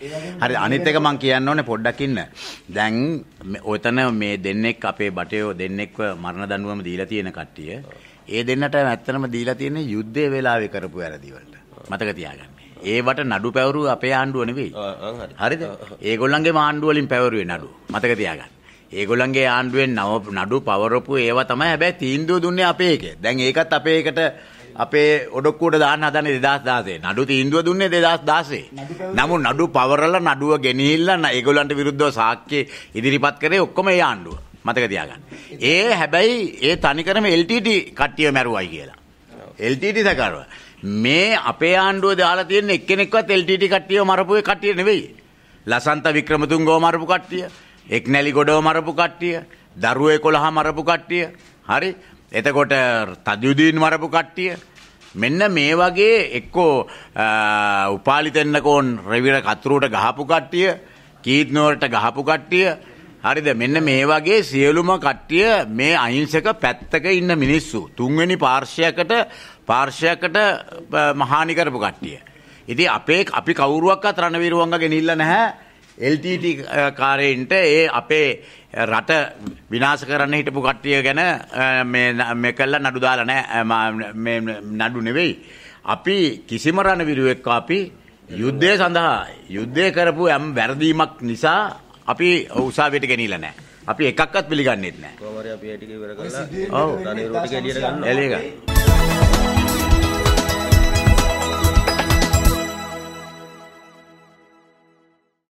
හරි අනිත් එක මම කියන්න ඕනේ පොඩ්ඩක් ඉන්න. දැන් ඔතන මේ දෙන්නෙක් අපේ බටයෝ දෙන්නෙක්ව මරණ දඬුවම දීලා තියෙන කට්ටිය. ඒ දෙන්නට ඇත්තටම දීලා තියෙන්නේ යුද්ධයේ වෙලාවේ කරපු වැරදි වලට. මතක තියාගන්න. ඒවට නඩු පැවරුව අපේ ආණ්ඩුව නෙවෙයි. හරිද? ඒගොල්ලන්ගේ ආණ්ඩුව වලින් පැවරුවේ නඩු. මතක තියාගන්න. ඒගොල්ලන්ගේ ආණ්ඩුවෙන් නඩු පවරපු ඒවා තමයි හැබැයි තීන්දුව දුන්නේ අපේ එකේ. දැන් ඒකත් අපේ එකට අපේ ඔඩොක්කුවට දාන්න හදන්නේ 2016. නඩු තීන්දුව දුන්නේ 2016. නමුත් නඩු පවරලා නඩුව ගෙනිහිල්ලා ඒගොල්ලන්ට විරුද්ධව සාක්ෂි ඉදිරිපත් කරේ ඔක්කොම ඒ ආණ්ඩුව. මතක තියාගන්න. හැබැයි ඒ තනිකරම LTT කට්ටිය මැරුවයි කියලා. LTT සකරව. මේ අපේ ආණ්ඩුව දාලා තියෙන එක්කෙනෙක්වත් LTT කට්ටියව මරපු ඒ කට්ටිය නෙවෙයි. ලසන්ත වික්‍රමතුංගව මරපු කට්ටිය, එක්නැලි ගොඩව මරපු කට්ටිය, දරුවෝ 11 මරපු කට්ටිය. හරි? එතකොට තජුදීන් මරපු කට්ටිය. මෙන්න මේ වගේ එක්කෝ උපාලි තෙන්නකෝන් රවිර කතුරුට ගහපු කට්ටිය, කීත්නෝරට ගහපු කට්ටිය. හරිද? මෙන්න මේ වගේ සියලුම කට්ටිය මේ අහිංසක පැත්තක ඉන්න මිනිස්සු. තුන්වෙනි පාර්ශ්වයකට මහානි කරපු කට්ටිය. ඉතින් අපි කවුරුවක්වත් රණවීරවංග ගෙනිල්ල නැහැ. LTT කාරයින්ට අපේ රට විනාශ කරන්න හිටපු කට්ටිය ගැන මේ කළා නඩු දාලා නැහැ. මේ නඩු නෙවෙයි. අපි කිසිම රණවීරුවෙක් අපි යුද්ධය සඳහා යුද්ධය කරපු යම් වැරදීමක් නිසා අපි උසාවියට ගෙනිලා නැහැ. අපි එකක්වත් පිළිගන්නේත් නැහැ. කොහොම හරි අපි ඒ ටික ඉවර කරලා රණවීරු ටික එළියට ගන්නවා. එළිය ගන්න.